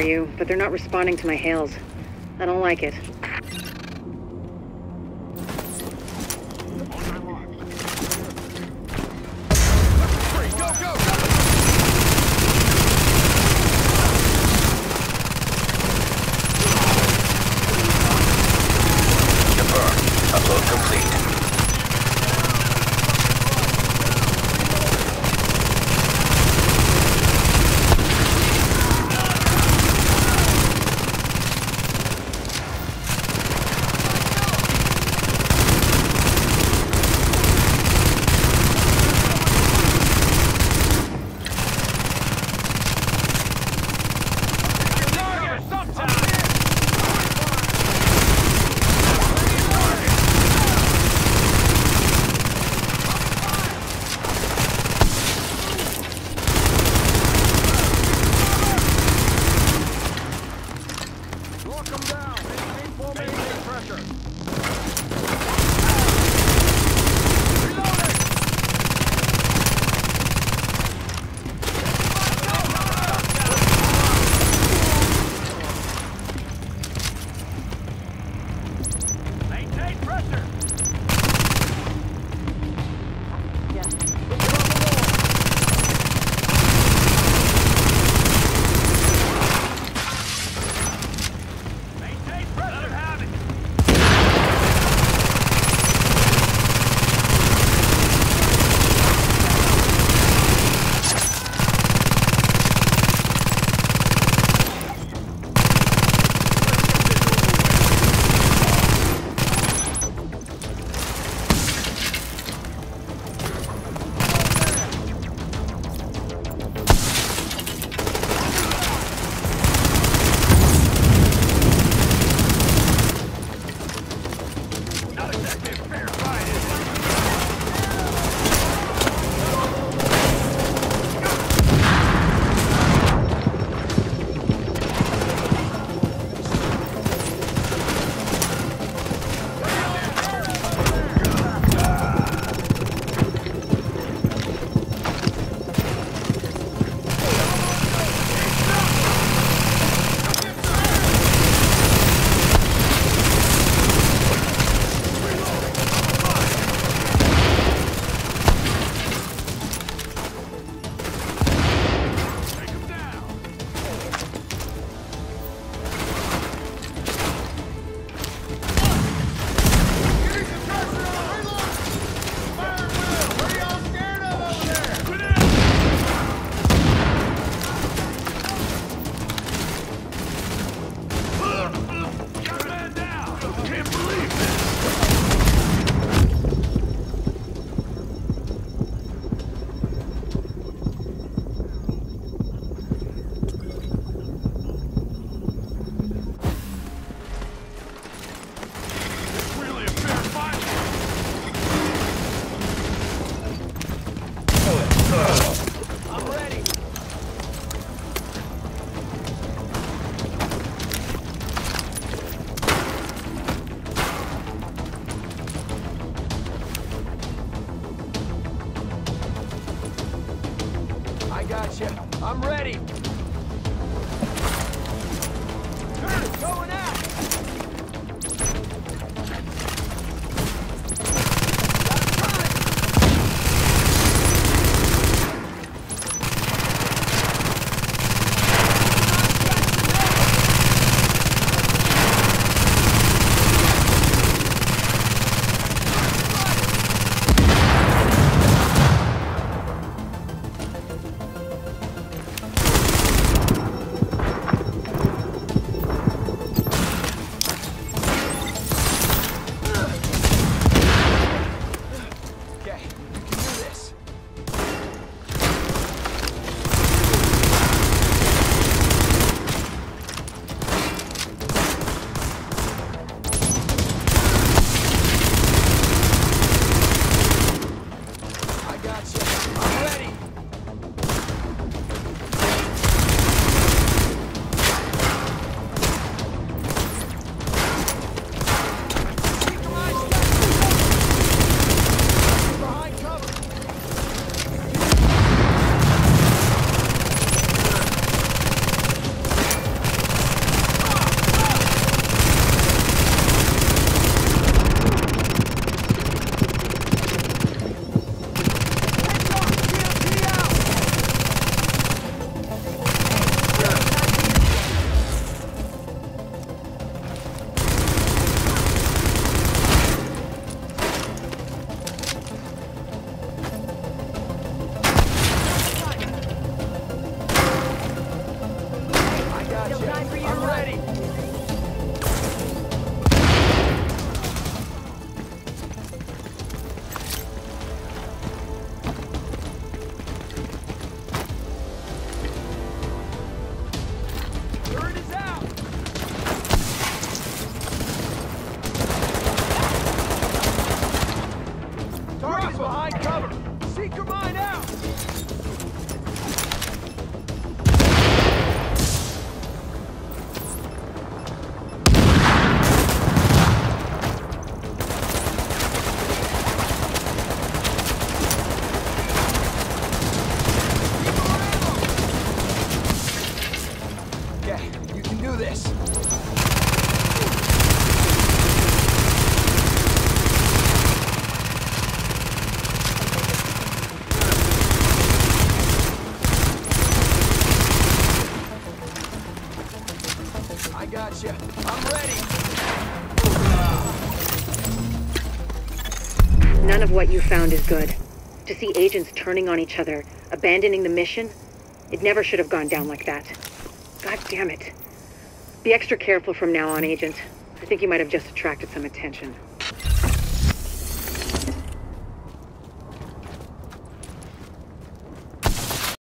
you, but they're not responding to my hails. I don't like it. Upload complete. Gotcha. I'm ready. Turn it, going out. Gotcha. I'm ready. Turret is out. Target's behind cover. Seeker mine out. Okay, you can do this. I gotcha. I'm ready. None of what you found is good. To see agents turning on each other, abandoning the mission, it never should have gone down like that. God damn it. Be extra careful from now on, Agent. I think you might have just attracted some attention.